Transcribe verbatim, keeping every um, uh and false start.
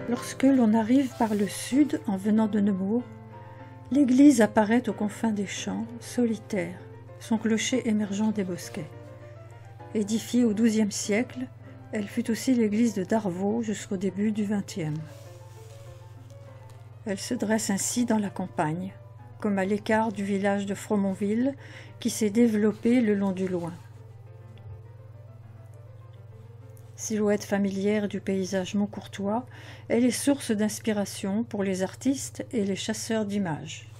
Lorsque l'on arrive par le sud en venant de Nemours, l'église apparaît aux confins des champs, solitaire, son clocher émergeant des bosquets. Édifiée au douzième siècle, elle fut aussi l'église de Darvaux jusqu'au début du vingtième. Elle se dresse ainsi dans la campagne, comme à l'écart du village de Fromonville qui s'est développé le long du Loing. Silhouette familière du paysage montcourtois, elle est source d'inspiration pour les artistes et les chasseurs d'images.